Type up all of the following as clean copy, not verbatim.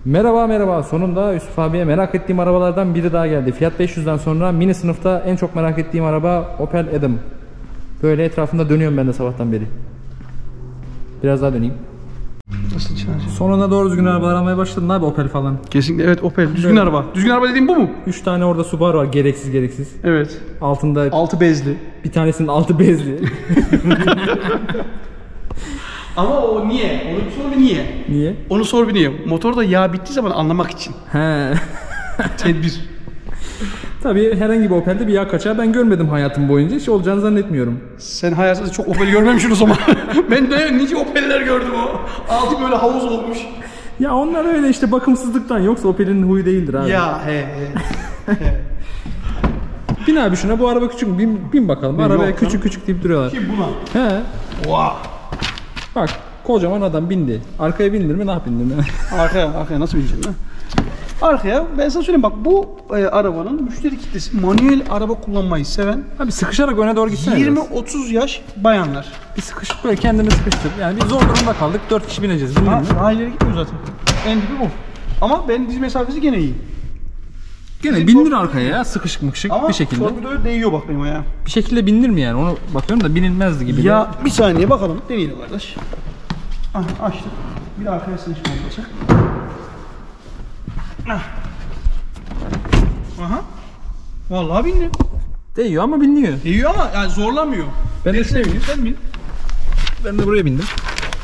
Merhaba merhaba. Sonunda Yusuf abiye merak ettiğim arabalardan biri daha geldi. Fiat 500'den sonra mini sınıfta en çok merak ettiğim araba Opel Adam. Böyle etrafında dönüyorum ben de sabahtan beri. Biraz daha döneyim. Nasıl çalışıyor? Sonuna doğru düzgün arabalar almaya başladın abi, Opel falan. Kesinlikle evet, Opel düzgün araba. Düzgün araba dediğim bu mu? 3 tane orada Subaru var, gereksiz. Evet. Altında Altı bezli. bir tanesinin altı bezli. Ama o niye? Onu sor bir niye? Niye? Onu sor bir niye? Motorda yağ bittiği zaman anlamak için. He. Tedbir. Tabii herhangi bir Opel'de bir yağ kaçağı ben görmedim hayatım boyunca. Hiç olacağını zannetmiyorum. Sen hayatında çok Opel görmemişsin o zaman. Ben de nice Opel'ler gördüm o. Altı böyle havuz olmuş. Ya onlar öyle işte bakımsızlıktan, yoksa Opel'in huyu değildir abi. Ya he. Bin abi şuna, bu araba küçük mü? Bin bakalım. Arabaya yok küçük deyip duruyorlar. Kim buna? He. Wow. Bak kocaman adam bindi. Arkaya bindir mi, ne yapayım mi? Arkaya nasıl bineceğim lan? Arkaya ben sana söyleyeyim, bak bu arabanın müşteri kitlesi manuel araba kullanmayı seven. Abi sıkışarak öne doğru gitsene. 20-30 yaş bayanlar. Bir sıkışıp böyle kendini sıkıştır. Yani bir zor durumda kaldık. 4 kişi bineceğiz. Bindin mi? Daha ileri gitmiyor zaten. En dibi bu. Ama benim diz mesafesi gene iyi. Gene bindir arkaya ya, sıkışık mıkışık bir şekilde. Ama torpidoya değiyor bak benim ayağa. Bir şekilde bindir mi yani? Onu bakıyorum da binilmezdi gibi. Ya bir saniye bakalım, deneyelim kardeş. Açtık. Bir arkaya sıkışma olacak. Aha. Vallahi bindi. Değiyor ama biniyor. Değiyor ama yani zorlamıyor. Ben de şuraya bineyim. Sen bin. Ben de buraya bindim.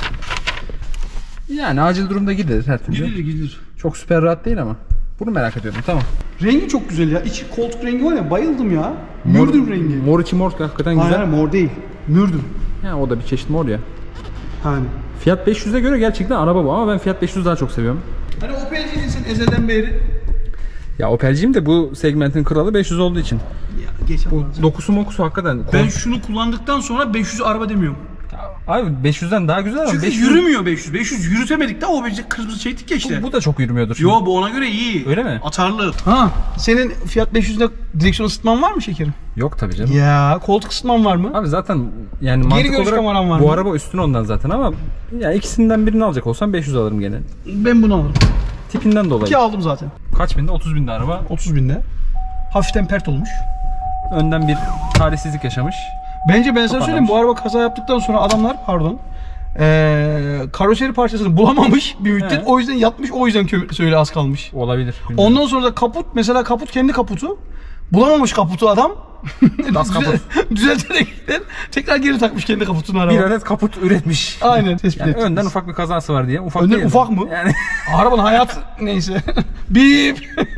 Yani acil durumda gideriz her türlü. Gidilir. Çok süper rahat değil ama. Bunu merak ediyorum, tamam. Rengi çok güzel ya. İçi koltuk rengi var ya, bayıldım ya. Mürdüm rengi. Mor içi mor, hakikaten güzel. Hayır mor değil. Mürdüm. Ya o da bir çeşit mor ya. Hani. Fiat 500'e göre gerçekten araba bu ama ben Fiat 500'ü daha çok seviyorum. Hani Opel'ciydin sen ezelden beri. Ya Opel'ciyim de bu segmentin kralı 500 olduğu için. Ya geç Bu dokusu mokusu hakikaten. Ben şunu kullandıktan sonra 500 araba demiyorum. Abi 500'den daha güzel ama Çünkü 500... yürümüyor 500. 500 yürütemedik de o bizi kırmızı çektik ya işte. Bu da çok yürümüyordur şimdi. Yo, bu ona göre iyi. Öyle mi? Atarlı. Ha, senin Fiat 500'de direksiyon ısıtman var mı şekerim? Yok tabii canım. Ya koltuk ısıtman var mı? Abi zaten yani mantık görüş kameran var olarak bu mı? araba üstün ondan zaten ama ya ikisinden birini alacak olsam 500 alırım gene. Ben bunu alırım. Tipinden dolayı. Ki aldım zaten. Kaç binde? 30 binde araba. 30 binde. Hafiften pert olmuş. Önden bir talihsizlik yaşamış. Bence ben sana söyleyeyim, bu araba kaza yaptıktan sonra adamlar karoseri parçasını bulamamış bir müddet. He. O yüzden yatmış, o yüzden söyle az kalmış. Olabilir. Bilmiyorum. Ondan sonra da kaput, mesela kaput kendi kaputu. Bulamamış kaputu adam. Das kaput. Düzelterekten tekrar geri takmış kendi kaputunu araba. Bir adet kaput üretmiş. Aynen, tespit Yani ettim. önden ufak bir kazası var diye. Ufak Önden değil ufak mı? Yani Arabanın hayat neyse. Bip.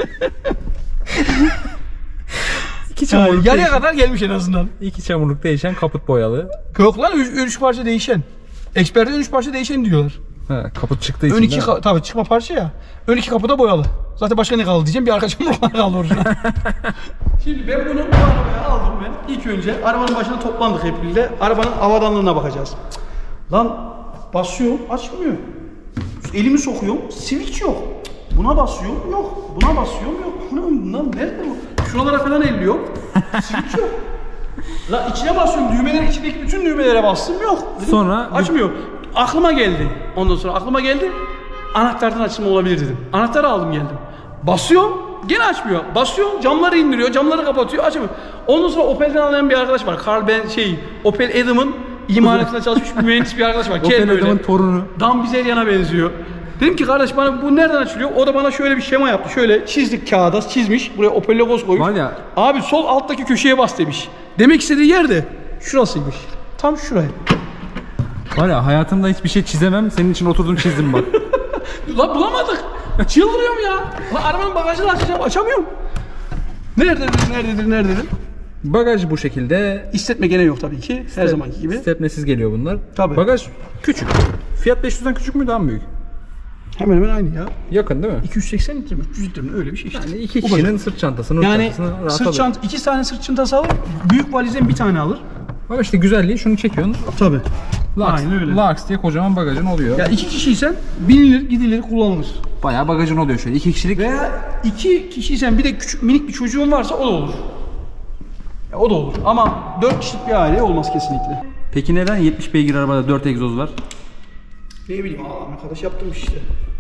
iki çamurluk Yarıya değişen, kadar gelmiş en azından. iki çamurluk değişen kaput boyalı. Yok lan, 3 parça değişen. Ekspertler 3 parça değişen diyorlar. Ha, kaput çıktığı için. Ön iki değil mi? tabii çıkma parça ya. Ön iki kapıda boyalı. Zaten başka ne kaldı diyeceğim, bir arka çamurlar kaldı orada. Şimdi ben bunu bu arabaya aldım ben. İlk önce arabanın başına toplandık hep birlikte. Arabanın havadanlığına bakacağız. Lan basıyorum, açmıyor. Elimi sokuyorum, switch yok. Buna basıyorum, yok. Buna basıyorum, yok. Lan nerede bu? Şuralara falan elliyor. Switch yok. La içine basıyorum, düğmelerin içindeki bütün düğmelere bastım, yok. Dedim, Sonra açmıyor. Aklıma geldi. Ondan sonra aklıma geldi. Anahtardan açılma olabilir dedim. Anahtarı aldım geldim. Basıyorum, gene açmıyor. Basıyorum, camları indiriyor, camları kapatıyor, açmıyor. Ondan sonra Opel'den alan bir arkadaş var. Opel Adam'ın imalatında çalışmış bir mühendis bir arkadaş var. Opel Adam'ın torunu. Dan Bizeryan'a benziyor. Dedim ki kardeş, bana bu nereden açılıyor? O da bana şöyle bir şema yaptı. Şöyle çizdik kağıda, çizmiş. Buraya Opel logosu koymuş. Var ya. Abi sol alttaki köşeye bas demiş. Demek istediği yer de şurasıymış. Tam şuraya. Var ya, hayatımda hiçbir şey çizemem. Senin için oturdum çizdim bak. Lan bulamadık. Çıldırıyorum ya. Lan arabanın bagajını açacağım, açamıyorum. Nerededir? Bagaj bu şekilde. İstetme gene yok tabii ki. Her zamanki gibi. Stepnesiz geliyor bunlar. Tabii. Bagaj küçük. Fiat 500'den küçük mü, daha mı büyük? Hemen hemen aynı ya. Yakın değil mi? 280 litre mi? 300 litre mi? Öyle bir şey işte. Yani iki kişinin sırt çantasını Yani rahat sırt alır. çanta, 2 tane sırt çantası alır. Büyük valizden bir tane alır. Ama işte güzelliği, şunu çekiyorsun. Tabii. Laks, Aynen öyle. Laks diye kocaman bagajın oluyor. Ya 2 kişiysen binilir, gidilir, kullanılır. Bayağı bagajın oluyor şöyle. 2 kişilik. Veya 2 kişiysen bir de küçük minik bir çocuğun varsa o da olur. Ya o da olur. Ama 4 kişilik bir aile olmaz kesinlikle. Peki neden 70 beygir arabada 4 egzoz var? Ne bileyim, arkadaş yaptım işte.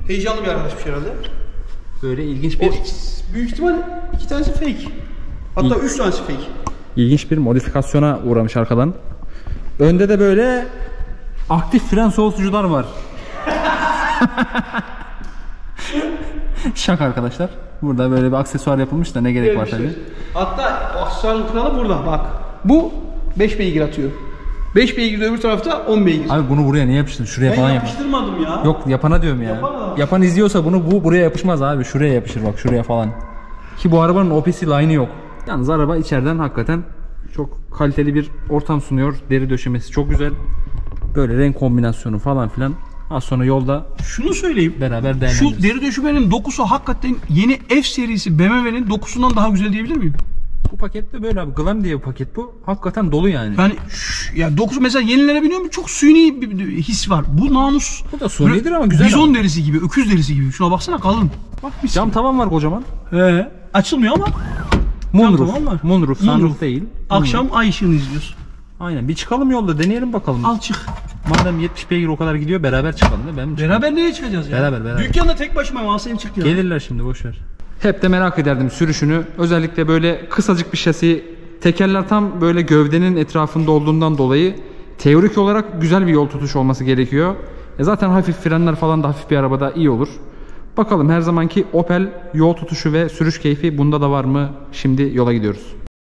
Heyecanlı bir arkadaşmış herhalde. Böyle ilginç O büyük ihtimal 2 tanesi fake. Hatta 3 tanesi fake. İlginç bir modifikasyona uğramış arkadan. Önde de böyle aktif fren soğutucular var. Şaka arkadaşlar. Burada böyle bir aksesuar yapılmış da ne gerek var tabii. Hatta aksesuarın kralı burada bak. Bu 5 beygir atıyor. 5 beygir de öbür tarafta 10 beygir. Abi bunu buraya niye yapıştırdın? Şuraya Ben falan yapıştırmadım ya. Yok yapana diyorum ya. Yapan izliyorsa bunu bu buraya yapışmaz abi. Şuraya yapışır bak şuraya falan. Ki bu arabanın OPC line'ı yok. Yalnız araba içeriden hakikaten çok kaliteli bir ortam sunuyor. Deri döşemesi çok güzel. Böyle renk kombinasyonu falan filan. Az sonra yolda Şunu söyleyeyim. beraber değerlendiririz. Şu deri döşemenin dokusu hakikaten yeni F serisi BMW'nin dokusundan daha güzel diyebilir miyim? Bu paket de böyle abi. Glam diye bir paket bu. Hakikaten dolu yani. Yani ya dokusu mesela yenilere biniyorum çok suni bir his var. Bu namus. Bu da sunidir ama güzel. Bizon ama. derisi gibi, öküz derisi gibi. Şuna baksana kalın. Bak bir Cam tavan var kocaman. Açılmıyor ama. Moonroof. Cam tavan var. Moonroof. Sunroof değil. Akşam ay ışığını izliyoruz. Aynen. Bir çıkalım yolda deneyelim bakalım. Al çık. Madem 70 beygir o kadar gidiyor beraber çıkalım da ben Beraber nereye çıkacağız ya? Beraber. Dükkanda tek başıma ama sen çık ya. Gelirler şimdi boşver. Hep de merak ederdim sürüşünü. Özellikle böyle kısacık bir şasi. Tekerler tam böyle gövdenin etrafında olduğundan dolayı teorik olarak güzel bir yol tutuşu olması gerekiyor. Zaten hafif frenler falan da hafif bir arabada iyi olur. Bakalım her zamanki Opel yol tutuşu ve sürüş keyfi bunda da var mı? Şimdi yola gidiyoruz.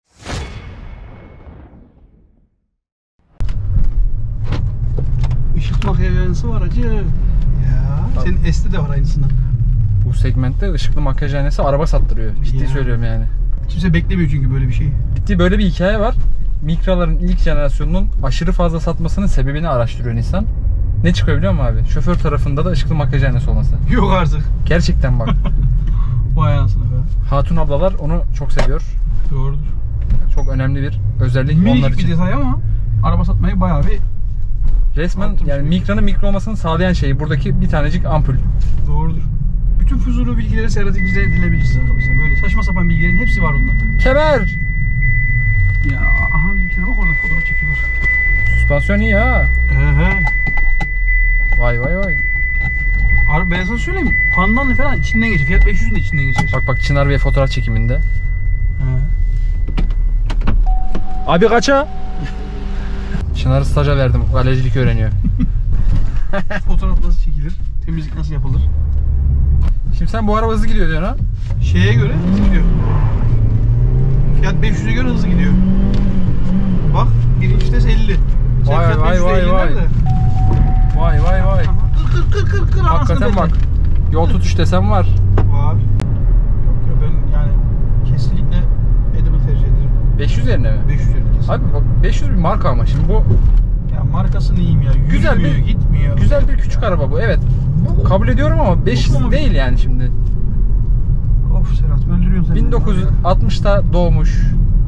Işık makyajı var acı. Ya. Senin S'te de var aynısından. Bu segmentte ışıklı makyajhanesi araba sattırıyor. Ciddi Ya. söylüyorum yani. Kimse beklemiyor çünkü böyle bir şey. Ciddi böyle bir hikaye var. Mikra'ların ilk jenerasyonunun aşırı fazla satmasının sebebini araştırıyor Nissan. Ne çıkıyor biliyor musun abi? Şoför tarafında da ışıklı makyajhanesi olması. Yok artık. Gerçekten bak. Vay anasını be. Hatun ablalar onu çok seviyor. Doğrudur. Çok önemli bir özellik onlar Minicik bir için. detay ama araba satmayı bayağı bir Resmen Arttırmış yani bir Mikra'nın mikro olmasını sağlayan şey buradaki bir tanecik ampul. doğrudur. Bütün fuzulu bilgileri Serhat İngiliz'e edinebilirsiniz arkadaşlar. Böyle saçma sapan bilgilerin hepsi var onda. Kemer! Ya aha bizimkilere bak orada fotoğraf çekiyorlar. Süspansiyon iyi ha. Vay vay vay. Abi ben sana söyleyeyim. Pandan falan içinden geçiyor. Fiat 500'ün de içinden geçiyor. Bak Çınar Bey fotoğraf çekiminde. Abi kaça? Çınar'ı staja verdim. Galericilik öğreniyor. Fotoğraf nasıl çekilir? Temizlik nasıl yapılır? Şimdi sen bu araba hızlı gidiyor diyorsun ha? Şeye göre hızlı gidiyor. Fiat 500'e göre hızlı gidiyor. Bak birinci vites 50. Sen Vay, Fiat vay, 500'de vay, 50 vay. nerede? Vay vay vay. Kır Hakikaten bak. Yol tutuş desem var. Var. Yok ben yani kesinlikle Edim'i tercih ederim. 500 yerine mi? 500 yerine kesin. Abi bak 500 bir marka ama şimdi bu Ya markasını iyiyim ya. Güzel Yürümüyor, bir- gitmiyor. güzel bir küçük araba bu. Evet. Kabul ediyorum ama 500 Otomobil. değil yani şimdi. Of Serhat öldürüyorsun sen. 1960'ta doğmuş.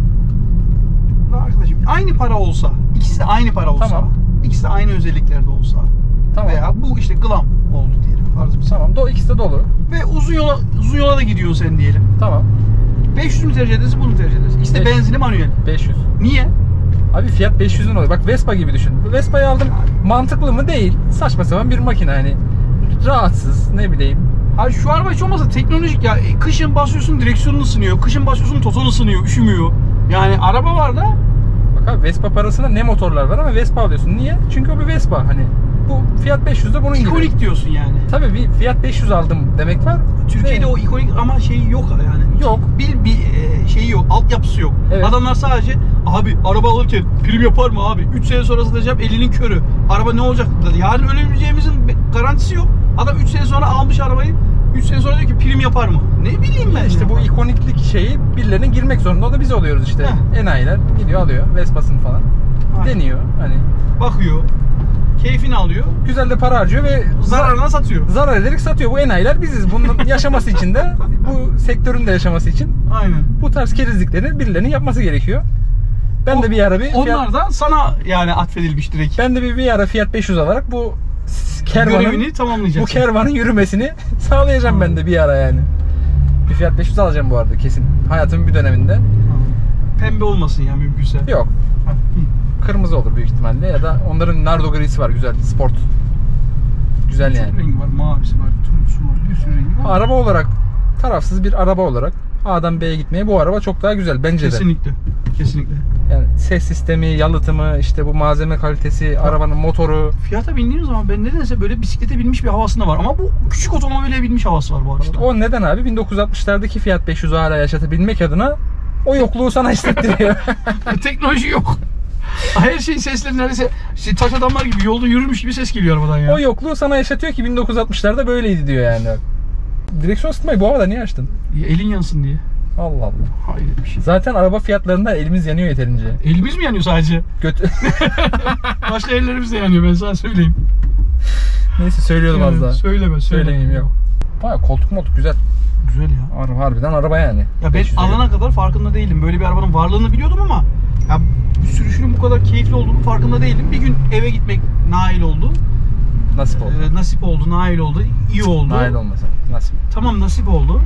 beni. Arkadaşım aynı para olsa, ikisi de aynı para olsa, Tamam. ikisi de aynı özelliklerde olsa Tamam. veya bu işte glam oldu diyelim farz bir Tamam. İkisi de dolu. ve uzun yola da gidiyorsun sen diyelim. Tamam. 500 mü tercih edersin, bunu mu tercih edersin? İkisi de Beş- benzinli manuel. 500. Niye? Abi fiyat 500'ün oluyor. Bak Vespa gibi düşün. Bu Vespa'yı aldım. Mantıklı mı? Değil. Saçma sapan bir makine hani. Rahatsız. Ne bileyim. Abi şu araba hiç olmazsa teknolojik ya. Kışın basıyorsun direksiyonun ısınıyor. Kışın basıyorsun toton ısınıyor, üşümüyor. Yani araba var da Bak abi Vespa parasına ne motorlar var ama Vespa alıyorsun. Niye? Çünkü o bir Vespa. Hani bu Fiat 500 de bunun gibi. ikonik diyorsun yani. Tabii bir Fiat 500 aldım demek var. Türkiye'de o ikonik ama şeyi yok yani. Yok. Bir şeyi yok, altyapısı yok. Evet. Adamlar sadece abi araba alırken prim yapar mı abi? 3 sene sonra satacağım elinin körü. Araba ne olacak dedi. Yarın ölebileceğimizin garantisi yok. Adam 3 sene sonra almış arabayı. 3 sene sonra diyor ki prim yapar mı? Ne bileyim ben İşte ya. bu ikoniklik şeyi birilerine girmek zorunda. O da biz oluyoruz işte. Heh. Enayiler gidiyor alıyor Vespa'sını falan. Aynen. Deniyor hani. Bakıyor. Keyfini alıyor. Güzel de para harcıyor ve Zararına satıyor. zarar ederek satıyor. Bu enayiler biziz. Bunun yaşaması için de bu sektörün de yaşaması için Aynen. bu tarz kerizlikleri birilerinin yapması gerekiyor. Ben de bir ara bir Onlar da sana yani atfedilmiş direkt. ben de bir ara Fiat 500 alarak bu kervanın Görevini tamamlayacaksın. bu kervanın yürümesini sağlayacağım ben de bir ara yani. Bir Fiat 500 alacağım bu arada kesin. Hayatımın bir döneminde. Pembe olmasın ya mümkünse. Yok. Ha, hı. Kırmızı olur büyük ihtimalle ya da onların nardo grisi var güzel sport. güzel yani. Çok rengi var. Mavisi var, turuncusu var, bir sürü rengi var. Araba olarak, tarafsız bir araba olarak A'dan B'ye gitmeye bu araba çok daha güzel bence de. Kesinlikle. Kesinlikle. Yani ses sistemi, yalıtımı, işte bu malzeme kalitesi, arabanın motoru. Fiyata bindiğim zaman ben nedense böyle bisiklete binmiş bir havasında var. Ama bu küçük otomobile binmiş havası var bu arabada. İşte o neden abi? 1960'lardaki Fiat 500'ü hala yaşatabilmek adına o yokluğu sana hissettiriyor. Teknoloji yok. Her şeyin sesleri neredeyse işte taş adamlar gibi yolda yürürmüş gibi ses geliyor arabadan ya. O yokluğu sana yaşatıyor ki 1960'larda böyleydi diyor yani. Direksiyon ısıtmayı bu havada niye açtın? Elin yansın diye. Allah Allah. Hayret bir şey. Zaten araba fiyatlarında elimiz yanıyor yeterince. Elimiz mi yanıyor sadece? Götü. Başka ellerimiz de yanıyor, ben sana söyleyeyim. Neyse söylüyordum az daha. Söyleme. Söylemeyeyim yok. Baya koltuk moltuk güzel. Güzel ya. Harbiden araba yani. Ya ben alana kadar farkında değildim. Böyle bir arabanın varlığını biliyordum ama ya sürüşünün bu kadar keyifli olduğunu farkında değildim. Bir gün eve gitmek nail oldu. Nasip oldu. Nasip oldu, nail oldu, iyi oldu. Nail olmasa. Nasip. Tamam, nasip oldu.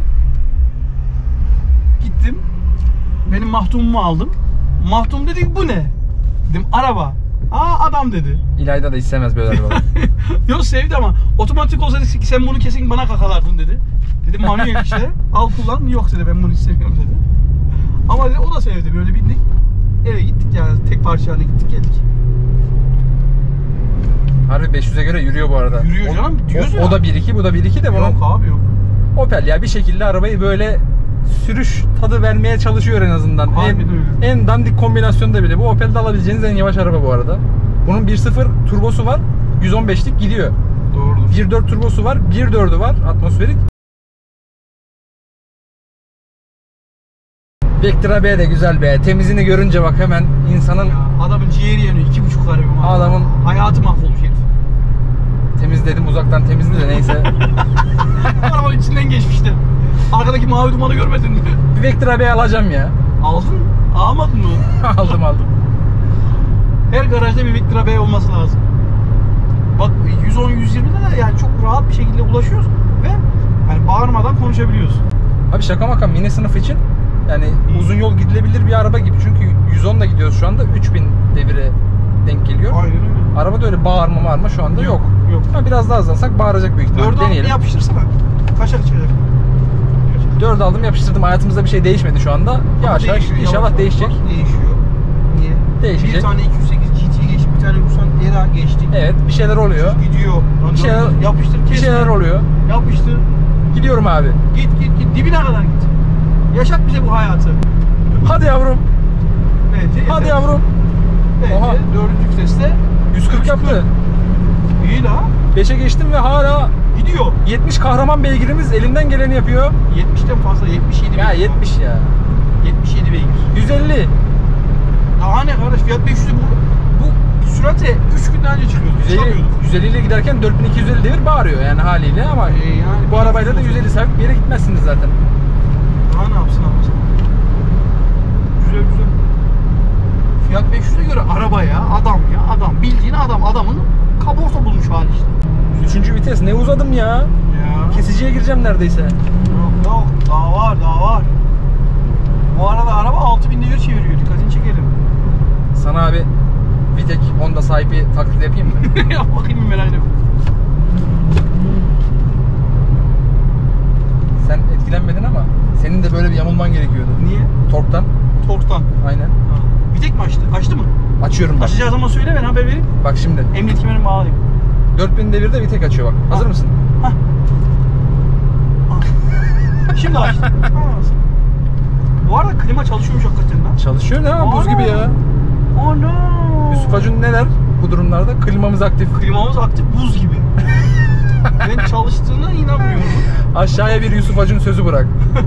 Gittim. Benim mahdumumu aldım. Mahdum dedi ki bu ne? Dedim araba. Aa adam dedi. İlayda da istemez böyle arabalar. Yok sevdi ama otomatik olsaydı sen bunu kesin bana kakalardın dedi. Dedim manuel işte. Al kullan. Yok dedi, ben bunu istemiyorum dedi. Ama dedi o da sevdi. Böyle bindik. Eve gittik yani, tek parçayla gittik geldik. Harbi 500'e göre yürüyor bu arada. Yürüyor canım, diyoruz ya. O da 1.2, bu da 1.2 de bunun. Yok abi yok. Opel ya bir şekilde arabayı böyle sürüş tadı vermeye çalışıyor en azından. Harbiden öyle. En dandik kombinasyonda bile. Bu Opel'de alabileceğiniz en yavaş araba bu arada. Bunun 1.0 turbosu var. 115'lik gidiyor. Doğrudur. 1.4 turbosu var. 1.4'ü var atmosferik. Vectra B de güzel be. Temizini görünce bak hemen insanın Ya, adamın ciğeri yanıyor. 2,5 karabim abi. Adamın- hayatı mahvolmuş herif. temiz dedim, uzaktan temizdi de neyse. Arabanın içinden geçmişti. Arkadaki mavi dumanı görmedin mi? Bir Vectra B alacağım ya. Aldın? Almadın mı? aldım. Her garajda bir Vectra B olması lazım. Bak 110-120'de de yani çok rahat bir şekilde ulaşıyoruz ve yani bağırmadan konuşabiliyoruz. Abi şaka maka mini sınıf için yani uzun yol gidilebilir bir araba gibi. Çünkü 110'da gidiyoruz şu anda, 3000 devire denk geliyor. Aynen öyle. Arabada öyle bağırma şu anda yok. Yok. Ha, biraz daha hızlansak bağıracak büyük ihtimalle. 4'ü alıp Deneyelim. yapıştırsana. Kaça çıkacak? 4 aldım, yapıştırdım. Hayatımızda bir şey değişmedi şu anda. Yavaş yavaş Değişiyor, inşallah yavaş. değişecek. Bak, değişiyor. Niye? Değişecek. Bir tane 208 GT geçti, bir tane Nissan Era geçtik. Evet, bir şeyler oluyor. Gidiyor. Lan Bir şeyler, yapıştır kesme. bir şeyler oluyor. Yapıştır. Gidiyorum abi. Git dibine kadar git. Yaşat bize bu hayatı. Hadi yavrum. Bence yeter. Hadi yavrum. Bence Oha. 4. viteste 140 yaptı. iyi la. 5'e geçtim ve hala Gidiyor. 70 kahraman beygirimiz elinden geleni yapıyor. 70'ten fazla, 77 Ya beygir. 70 ya. 77 beygir. 150. Daha ne kardeş, Fiat 500'ü bu süratle 3 günden önce çıkıyordu. 150 ile giderken 4250 devir bağırıyor yani haliyle ama yani bu arabayla da 150 sabit bir yere gitmezsiniz zaten. Daha ne yapsın abi sen? Güzel. Fiat 500'e göre araba ya, adam. Bildiğin adam, adamın kaporta bulmuş hali işte. 3. vites ne uzadım ya. Ya. Kesiciye gireceğim neredeyse. Yok, daha var. Bu arada araba 6000 devir çeviriyor, dikkatini çekelim. Sana abi Vitek Honda sahibi taklidi yapayım mı? Yap bakayım bir merak ediyorum. Sen etkilenmedin ama senin de böyle bir yamulman gerekiyordu. Niye? Torktan. Torktan. Aynen. Ha. Bir tek mi açtı? Açtı mı? Açıyorum bak. Açacağı zaman söyle, ben haber vereyim. Bak şimdi. Emniyet kemerini bağlayayım. 4000 devirde Vitek açıyor bak. Hazır Ha. mısın? Hah. Şimdi açtı. Ha. Bu arada klima çalışıyormuş hakikaten lan. Çalışıyor ne? Buz gibi ya. Ana. Yusuf Acun ne der bu durumlarda? Klimamız aktif. Klimamız aktif, buz gibi. Ben çalıştığına inanmıyorum. Aşağıya bir Yusuf Acun sözü bırak.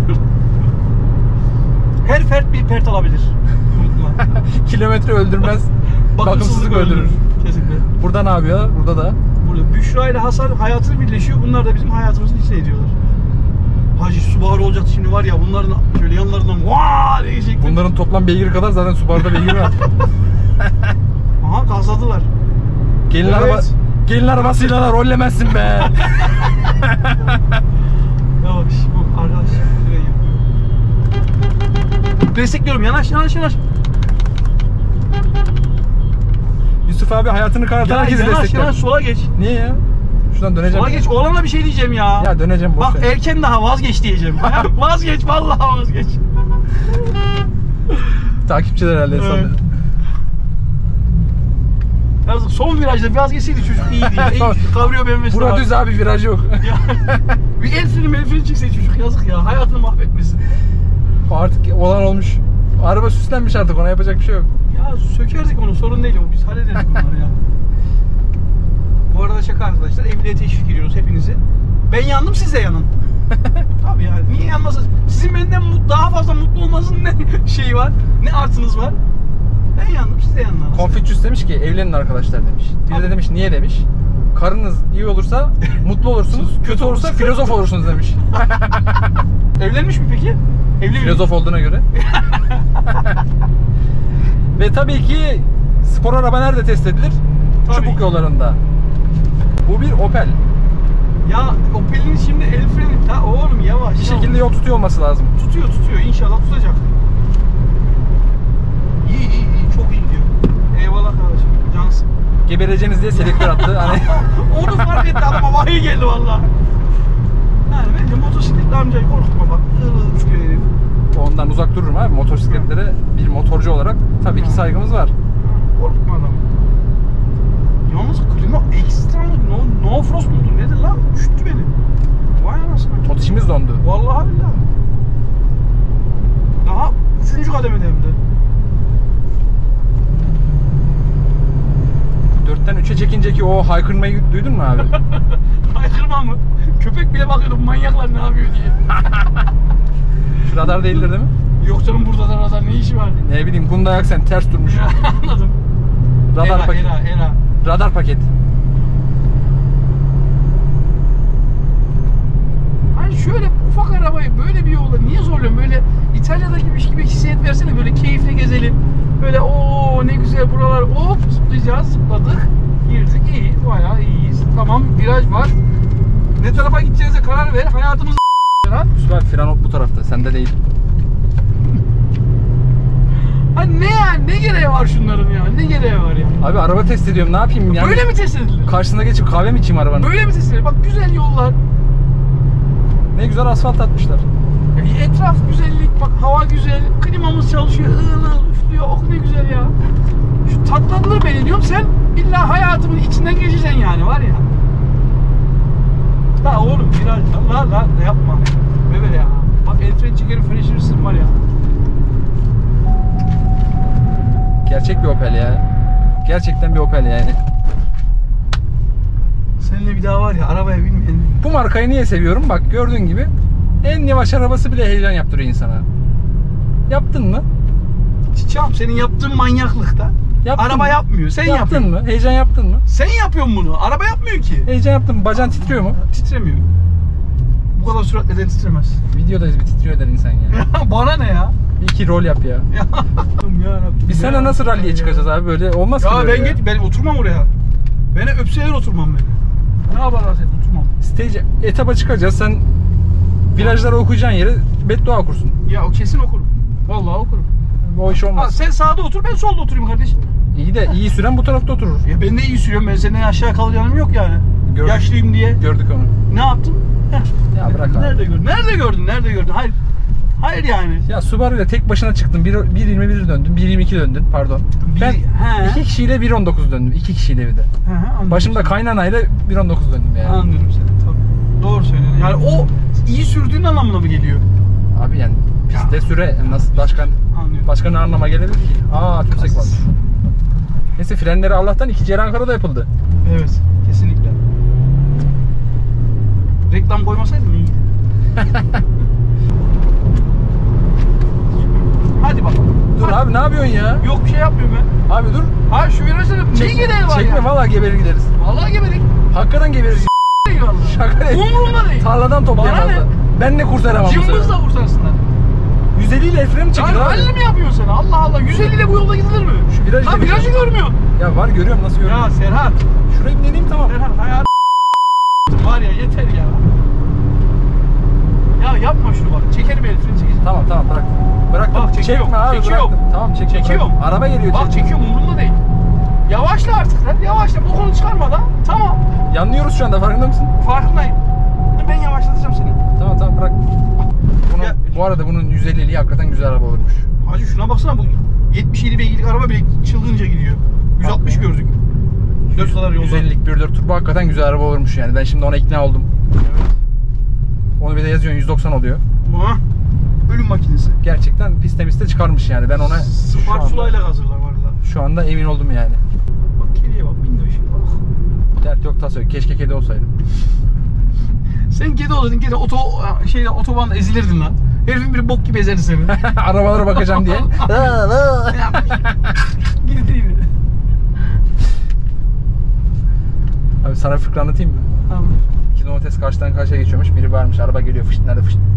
Her fert bir pert alabilir. Unutma. Kilometre öldürmez. Bakımsızlık öldürür. Kesinlikle. Burada ne yapıyor? Burada da. Burada Büşra ile Hasan hayatını birleşiyor. Bunlar da bizim hayatımızın içine ediyorlar. Hacı Subaru olacaktı şimdi var ya, bunların şöyle yanlarından vaa diye geçecektim. Bunların toplam beygiri kadar zaten Subaru'da beygir var. Aha gazladılar. Gelin Evet. araba, gelin arabasıyla da rollemezsin be. Yavaş bu arkadaş şuraya yapıyor. Destekliyorum, yanaş. Yusuf abi hayatını karartan herkesi Yanaş destekler. sola geç. Niye ya? Şuradan döneceğim. Sola geç. Oğlana bir şey diyeceğim ya. Ya döneceğim boş Bak ver. erken daha vazgeç diyeceğim. Vazgeç vallahi vazgeç. Takipçiler herhalde Evet. sanırım. Yalnız son virajda vazgeçseydi çocuk iyiydi. İyi kavruyor benim mesela. Bura düz abi, viraj yok. Ya, bir el freni çekseydi çocuk yazık ya. Hayatını mahvetmesin. Artık olan olmuş. Araba süslenmiş artık, ona yapacak bir şey yok. Ya sökerdik onu, sorun değil o. Biz hallederiz bunları ya. Bu arada şaka arkadaşlar, evliliğe teşvik ediyoruz hepinizi. Ben yandım, siz de yanın. Tabii ya, niye yanmasınız? Sizin benden daha fazla mutlu olmanızın ne şeyi var, ne artınız var? Ben yandım, siz de yanın. Confucius demiş ki evlenin arkadaşlar demiş. Bir de demiş niye demiş. Karınız iyi olursa mutlu olursunuz, kötü olursa filozof olursunuz demiş. Evlenmiş mi peki? Evli mi? Filozof olduğuna göre. Ve tabii ki spor araba nerede test edilir? Tabii. Çubuk yollarında. Bu bir Opel. Ya Opel'in şimdi el freni... Ha oğlum yavaş. Bir şekilde yol tutuyor olması lazım. Tutuyor inşallah tutacak. İyi çok iyi gidiyor. Eyvallah kardeşim, cansın. Gebereceğiniz diye selektör attı. Hani Onu fark etti adama, vahiy geldi valla. Yani bence motosikletli amcayı korkutma bak. Hırlı uçuyor herif. ondan uzak dururum abi. Motosikletlere bir motorcu olarak tabii ki saygımız var. Korkutma adamı. Yalnız klima ekstra mı? No frost mudur? Nedir lan? Üşüttü beni. Vay anasını. Totişimiz dondu. Vallahi billahi. Daha 3. kademede hem de. 4'ten 3'e çekince ki o haykırmayı duydun mu abi? Haykırma mı? Köpek bile bakıyordu manyaklar ne yapıyor diye. Şu radar değildir değil mi? Yok canım, burada da radar ne işi var? Ne bileyim, Hyundai Accent ters durmuş. Anladım. Radar paket. Era. Radar paket. Hani şöyle ufak arabayı böyle bir yolda niye zorluyorsun? Böyle İtalya'daki gibi hissiyat versene, böyle keyifli gezelim. Böyle o ne güzel buralar, hop zıplayacağız, zıpladık. Girdik, iyi, bayağı iyiyiz. Tamam, viraj var. Ne tarafa gideceğize karar ver. Hayatımız Yusuf abi, fren bu tarafta, sende değil. Hani ne yani, ne gereği var şunların ya? Ne gereği var ya? Abi araba test ediyorum, ne yapayım yani? Böyle mi test edilir? Karşısına geçip kahve mi içeyim arabanın? Böyle mi test edilir? Bak güzel yollar. Ne güzel asfalt atmışlar. Etraf güzellik, bak hava güzel, klimamız çalışıyor, ığıl üflüyor, oh ne güzel ya. Şu tatlandırır beni diyorum, sen illa hayatımın içinden geçeceksin yani, var ya. La oğlum viraj, la yapma. Bebe ya. Bak el freni çekerim, frenişirsin var ya. Gerçek bir Opel ya. Gerçekten bir Opel yani. Seninle bir daha var ya, arabaya binmeyen. Bu markayı niye seviyorum? Bak gördüğün gibi en yavaş arabası bile heyecan yaptırıyor insana. Yaptın mı? Çiçeğim, senin yaptığın manyaklıkta. Yaptın Araba mı? yapmıyor, sen Yaptın yapıyorsun. mı? Heyecan yaptın mı? Sen yapıyorsun bunu, araba yapmıyor ki. Heyecan yaptın mı? Bacağın titriyor mu? Titremiyor. Bu kadar süratle neden titremez? Videodayız, bir titriyor der insan ya. Bana ne ya? Bir iki rol yap ya. Ya Rabbim Biz ya. seninle nasıl ralliye çıkacağız abi? Böyle olmaz ki Ya böyle ben oturmam oraya. Beni öpseler oturmam ben. Ne yaparlar sen, oturmam. Stage etaba çıkacağız. Sen virajları okuyacağın yere beddua okursun. Ya o kesin okurum. Vallahi okurum. O iş Ha, olmaz. sen sağda otur, ben solda oturayım kardeşim. İyi de iyi süren bu tarafta oturur. Ya ben de iyi sürüyorum, ben senden aşağı kalacağım yok yani. Gördük. Yaşlıyım diye. Gördük onu. Ne yaptım? Ya bırak abi. Nerede gördün? Nerede gördün? Hayır yani. Ya Subaru ile tek başına çıktın. 1.21 döndün. 1.22 döndün. Pardon. Ben he. 2 kişiyle 1.19 döndüm. 2 kişiyle bir de. Anladım. Başımda kaynanayla 1.19 döndüm yani. Anlıyorum seni tabii. Doğru söylüyorsun. Yani o iyi sürdüğün anlamına mı geliyor? Abi yani pistte süre nasıl Anlıyorum. başka ne anlama gelebilir ki? Aa tümsek var. Neyse frenleri Allah'tan 2. Ankara'da yapıldı. Evet, kesinlikle. Reklam koymasaydım iyiydi. Hadi bakalım. Dur Hadi. abi ne yapıyorsun ya? Yok bir şey yapmıyorum ben. Abi dur. Hayır şu virajda ne gereği var Çekme ya? vallahi geberir gideriz. Vallahi geberik. Hakikaten gebeririz. Eyvallah. Şaka değil. Umurumda değil. Tarladan toplayamazlar. Bana Ben ne kurtaramam bu Cımbızla sefer. vursarsınlar. 150 ile el freni mi çekilir Ya abi? halil mi yapıyorsun sen? Allah Allah. 150 ile bu yolda gidilir mi? Şu virajda Lan bir virajı şey- görmüyorsun. Ya var görüyorum, nasıl görüyorum. Ya Serhat. Şurayı bir deneyeyim tamam. Serhat hayat var ya, yeter ya. Ya yapma şunu bak. Çekerim el freni çekeceğim. Tamam bıraktım. Bıraktım. Bak, çekiyorum, Çekme abi çekiyorum. bıraktım. Tamam çek. Çekiyorum. Araba geliyor. Bak çek. çekiyorum, umurumda değil. Yavaşla artık lan. Yavaşla. Bokunu çıkarma da. Tamam. Yanlıyoruz şu anda, farkında mısın? Farkındayım. Ben yavaşlatacağım seni. Tamam bırak. Ya- Bu arada bunun 150'liği hakikaten güzel araba olurmuş. Hacı şuna baksana, bu 77 beygirlik araba bile çılgınca gidiyor. 160 gördük. 4 kadar yolda. 150'lik 1.4 turbo hakikaten güzel araba olurmuş yani. Ben şimdi ona ikna oldum. Evet. Onu bir de yazıyorsun 190 oluyor. Ama ölüm makinesi. Gerçekten piste çıkarmış yani. Ben ona Spark sulayla hazırlar varlar. şu anda emin oldum yani. Bak kediye bak, minnoş. Bak. Dert yok tasa yok. Keşke kedi olsaydım. Sen kedi olsaydın, kedi otobanda ezilirdin lan. Herifin biri bok gibi ezerdi seni. Arabalara bakacağım diye. Gidin. Abi sana fıkra anlatayım mı? Tamam. İki domates karşıdan karşıya geçiyormuş. Biri bağırmış. Araba geliyor. Fışt nerede fışt.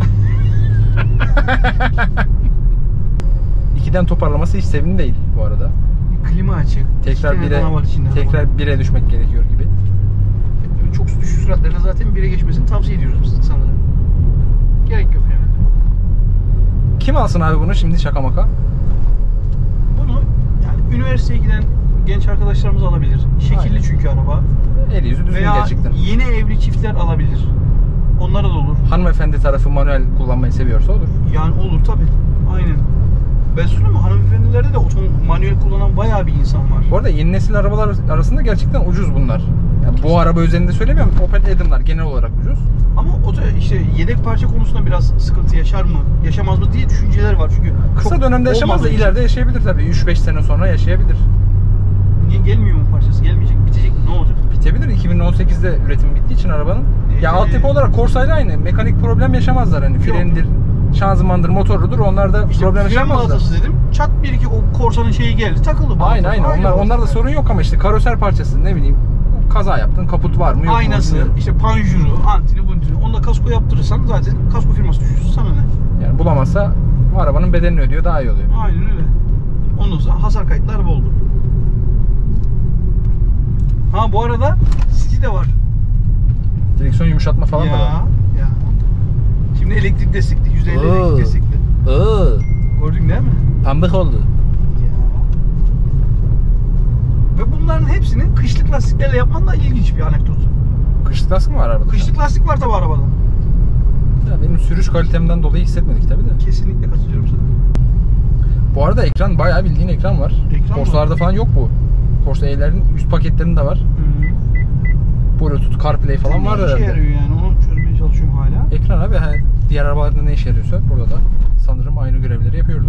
2'den toparlaması hiç sevimli değil bu arada. Klima açık. Tekrar İki tane dana var içinde. 1'e düşmek gerekiyor gibi. Çok düşük süratlerde zaten 1'e geçmesini tavsiye ediyoruz biz insanlara. Gerek yok yani. Kim alsın abi bunu şimdi şaka maka? Bunu yani üniversiteye giden genç arkadaşlarımız alabilir. Şekilli Aynen. çünkü araba. Eli yüzü düzgün Veya gerçekten. yeni evli çiftler alabilir. Onlara da olur. Hanımefendi tarafı manuel kullanmayı seviyorsa olur. Yani olur tabi. Aynen. Ben söyleyeyim mi? Hanımefendilerde de manuel kullanan bayağı bir insan var. Bu arada yeni nesil arabalar arasında gerçekten ucuz bunlar. Yani bu araba özelinde söylemiyorum. Opel Adam'lar genel olarak ucuz. Ama o da işte yedek parça konusunda biraz sıkıntı yaşar mı, yaşamaz mı diye düşünceler var çünkü. Kısa çok dönemde yaşamaz da olmadığı için. ileride yaşayabilir tabii. 3-5 sene sonra yaşayabilir. Niye gelmiyor mu parçası? Gelmeyecek, bitecek, ne olacak? Bitebilir. 2018'de üretim bittiği için arabanın. Ya altyapı olarak Corsa'yla aynı. Mekanik problem yaşamazlar hani. Frenidir, şanzımandır, motorudur. Onlar da İşte problem fren yaşamazlar. baltası dedim. Çat bir iki o korsanın şeyi geldi, takıldı. Aynen. Aynı Onlar da oldu. sorun yok ama işte karoser parçası ne bileyim. Kaza yaptın, kaput var mı yok mu? Aynası, bilmiyorum. işte panjuru, antini, buntini. Onunla kasko yaptırırsan zaten kasko firması düşürsün, sana ne? Yani bulamazsa bu arabanın bedelini ödüyor, daha iyi oluyor. Aynen öyle. Ondan sonra hasar kayıtlı araba oldu. Ha bu arada City de var. Direksiyon yumuşatma falan da var. Ya. Şimdi elektrik destekli, %50 elektrik destekli. Gördün değil mi? Pambık oldu. Ya. Ve bunların hepsini kışlık lastiklerle yapman da ilginç bir anekdot. Kışlık lastik mi var arabada? Kışlık lastik var tabi arabada. Ya benim sürüş kalitemden dolayı hissetmedik tabii de. Kesinlikle katılıyorum sana. Bu arada ekran bayağı bildiğin ekran var. Ekran Corsa'larda var. falan yok bu. Corsa E'lerin üst paketlerinde var. Bluetooth, CarPlay falan var Ne işe herhalde. yarıyor yani, onu çözmeye çalışıyorum hala. Ekran abi, diğer arabalarda ne işe yarıyorsa burada da sanırım aynı görevleri yapıyordur.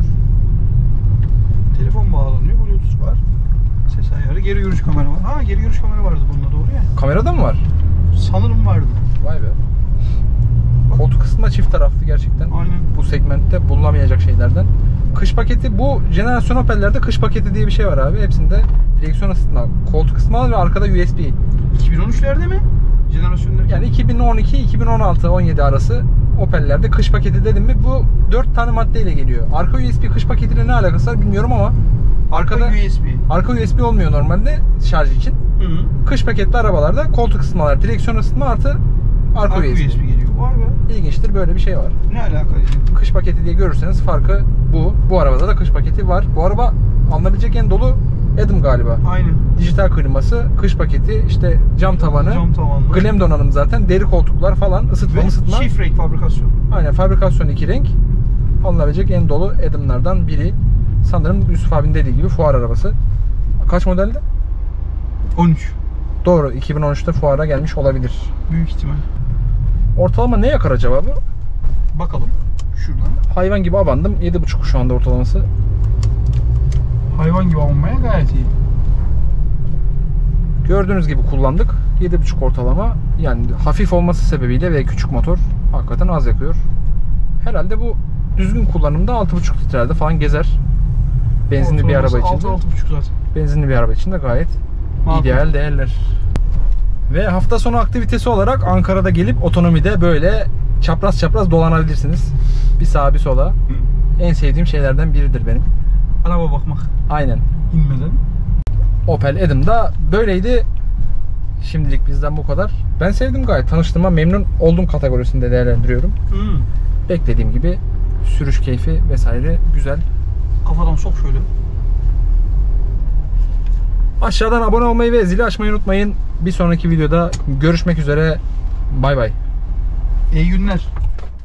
Telefon bağlanıyor, Bluetooth var. Ses ayarı, geri görüş kamera var. Ha, geri görüş kamera vardı bunda, doğru ya. Kamerada mı var? Sanırım vardı. Vay be. Koltuk ısıtma çift taraflı gerçekten. Aynen. Bu segmentte bulunamayacak şeylerden. Kış paketi, bu jenerasyon Opel'lerde kış paketi diye bir şey var abi. Hepsinde direksiyon ısıtma, koltuk ısıtma ve arkada USB. 2013'lerde mi? Jenerasyonlar. Yani 2012, 2016, 17 arası Opel'lerde kış paketi dedim mi bu 4 tane maddeyle geliyor. Arka USB kış paketiyle ne alakası var bilmiyorum ama arkada arka USB olmuyor normalde şarj için. Hı. Kış paketli arabalarda koltuk ısıtmalar, direksiyon ısıtma artı arka USB. geliyor. Vay be. İlginçtir, böyle bir şey var. Ne alaka yani? Kış paketi diye görürseniz farkı bu. Bu arabada da kış paketi var. Bu araba alınabilecek en dolu Adam galiba. Aynen. Dijital kliması, kış paketi, işte cam tavanı, Cam tavanlı. Glem donanım zaten, deri koltuklar falan, ısıtma Ve ısıtma. çift renk fabrikasyon. Aynen, fabrikasyon 2 renk. Alınabilecek en dolu Adam'lardan biri. Sanırım Yusuf abinin dediği gibi fuar arabası. Kaç modelde? 13. Doğru, 2013'te fuara gelmiş olabilir. Büyük ihtimal. Ortalama ne yakar acaba bu? Bakalım. Şuradan. Hayvan gibi abandım. 7.5 şu anda ortalaması. Hayvan gibi alınmaya gayet iyi. Gördüğünüz gibi kullandık. 7.5 ortalama. Yani hafif olması sebebiyle ve küçük motor hakikaten az yakıyor. Herhalde bu düzgün kullanımda 6.5 litrelerde falan gezer. Benzinli bir araba için de. 6-6.5 zaten. Benzinli bir araba için de gayet Makul. ideal değerler. Ve hafta sonu aktivitesi olarak Ankara'da gelip otonomide böyle çapraz çapraz dolanabilirsiniz. Bir sağa bir sola. En sevdiğim şeylerden biridir benim. Araba bakmak. Aynen. İnmeden. Opel Adam'da böyleydi. Şimdilik bizden bu kadar. Ben sevdim gayet. Tanıştığıma memnun oldum kategorisinde değerlendiriyorum. Beklediğim gibi sürüş keyfi vesaire güzel. Kafadan sok şöyle. Aşağıdan abone olmayı ve zili açmayı unutmayın. Bir sonraki videoda görüşmek üzere. Bay bay. İyi günler.